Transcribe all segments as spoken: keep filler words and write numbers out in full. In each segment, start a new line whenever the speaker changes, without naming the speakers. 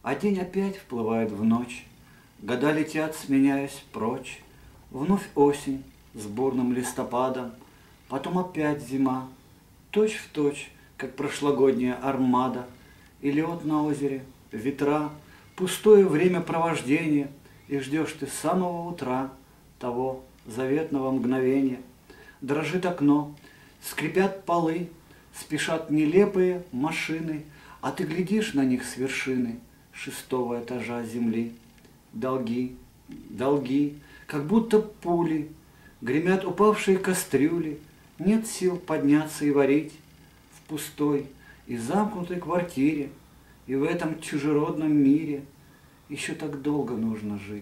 А день опять вплывает в ночь, года летят, сменяясь прочь. Вновь осень с бурным листопадом, потом опять зима, точь в точь, как прошлогодняя армада. И лед на озере, ветра, пустое времяпровождение, и ждешь ты с самого утра того заветного мгновения. Дрожит окно, скрипят полы, спешат нелепые машины, а ты глядишь на них с вершины шестого этажа земли. Долги, долги, как будто пули, гремят упавшие кастрюли, нет сил подняться и варить в пустой и замкнутой квартире, и в этом чужеродном мире еще так долго нужно жить.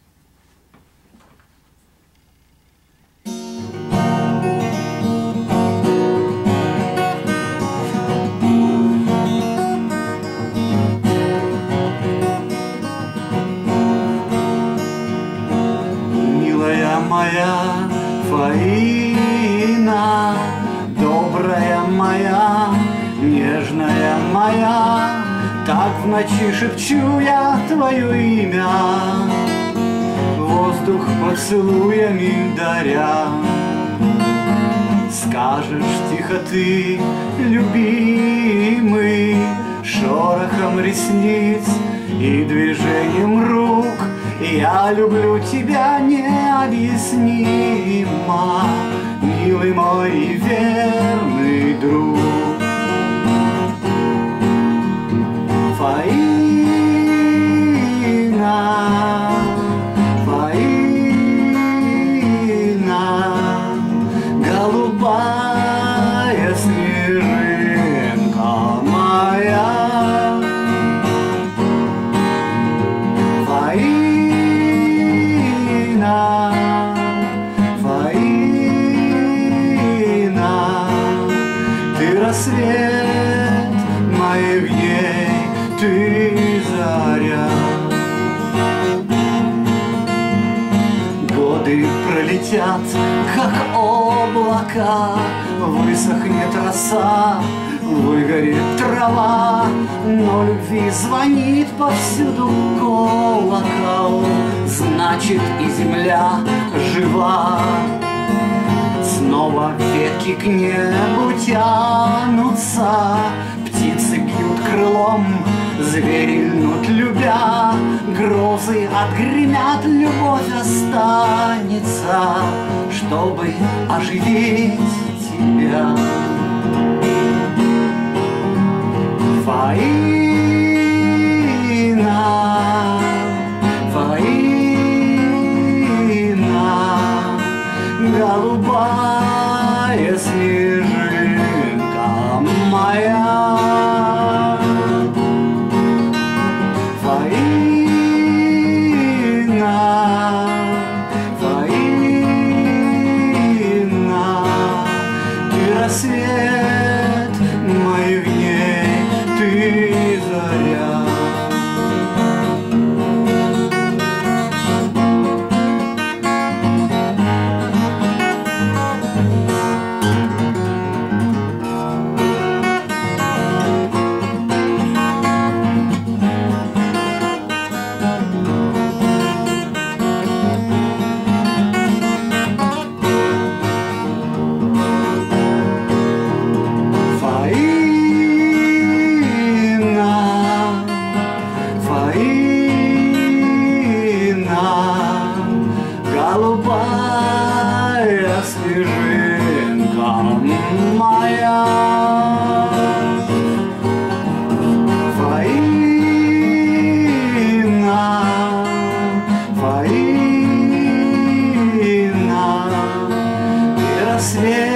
Милая моя Фаина, добрая моя, нежная моя, так в ночи шепчу я твое имя, воздух поцелуями даря. Скажешь тихо ты, любимый, шорохом ресниц и движением рук, я люблю тебя необъяснимо, милый мой и верный друг. Фаина, Фаина, голубая снежинка моя. Фаина, Фаина, ты рассвет моих дней, ты заря. Годы пролетят, как облака, высохнет роса, выгорит трава, но любви звонит повсюду колокол, значит и земля жива. Снова ветки к небу тянутся, птицы бьют крылом, звери льнут любя, грозы отгремят, любовь останется, чтобы оживить тебя. Фаина, Фаина, голубая снежинка моя. Фаина, Фаина, ты рассвет моих дней, ты заря. Голубая снежинка моя. Фаина, Фаина, ты рассвет